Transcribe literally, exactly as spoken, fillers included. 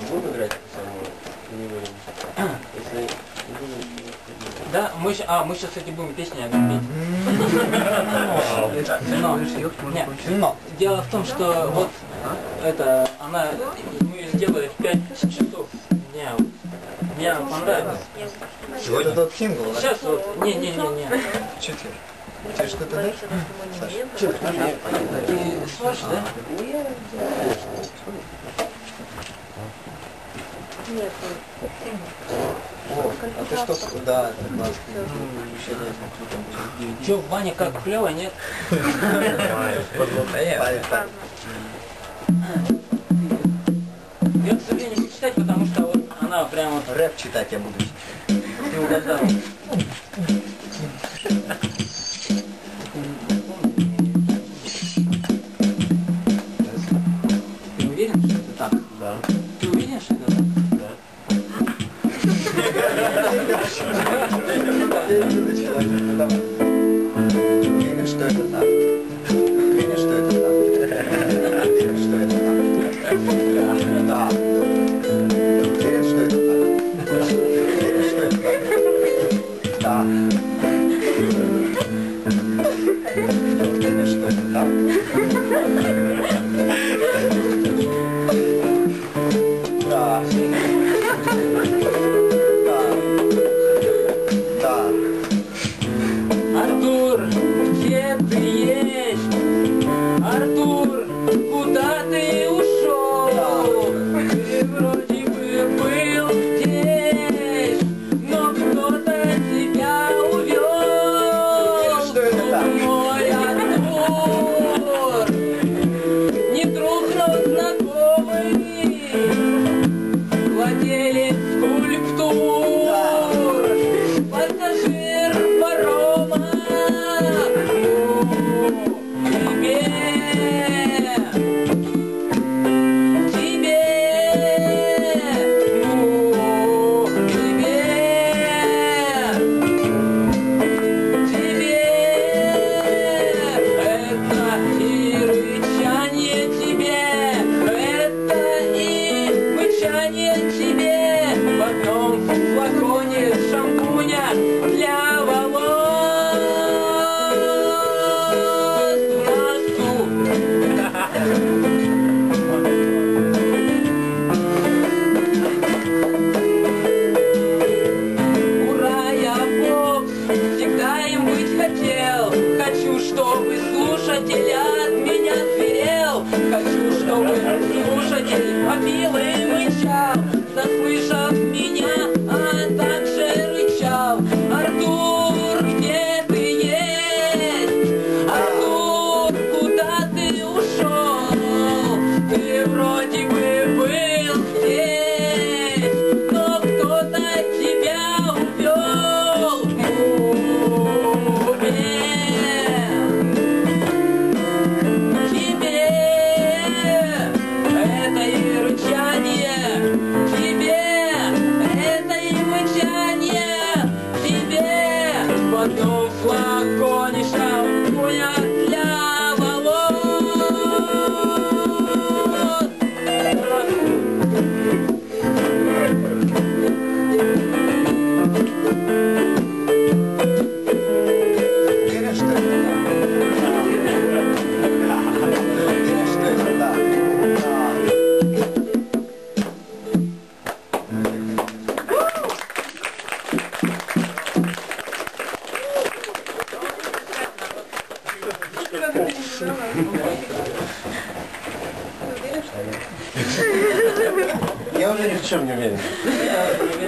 будем играть самую? Не будем. Если не будем... Да, мы, щ- а, мы сейчас, кстати, будем песни петь. Но, нет, но дело в том, что вот это, она, мы ее сделали в пять часов дня. Мне она понравилась. Сегодня тот сингл, да? Сейчас вот, не-не-не-не. Четыре. Тебе что-то дашь? Че, ты сваришь, да? Нет, О, а ты что? Да, это классно. Че, Ваня, как клево, нет? Я, к сожалению, не буду читать, потому что вот она прям вот Рэп читать я буду. не угадала. Ты уверен, что это так? Да. Ты уверен, что это так? Да. Уверен, что это так. Уверен, что это так. Уверен, что это так. Да. Уверен, что это так. Уверен, что это так. Да. Уверен, что это так. Да. Да. Артур, где ты есть? Артур, куда ты ушел? Ты вроде бы был здесь, но кто-то тебя увел. Что это так? Мой Артур, не друг, но знакомый, владелец скульптур, пассажир парома. Тебе, тебе, ну, тебе, тебе, это и рычание тебе, это и мычание тебе, в одном флаконе шампуня для волос. Ура, я бокс, всегда им быть хотел. Хочу, чтобы слушатель от меня зверел. Хочу, чтобы слушатель вопил и мычал, заслышав меня, а также рычал. Артур, где ты есть? Артур, куда ты ушел? Ты вроде бы был здесь, но кто-то тебя увел. Тебе, это и рычание, тебе, это и мычание, тебе, в одном флаконе шампуня для волос. Уверен, что это так. Уверен, что это так. Я уже ни в чем не уверен.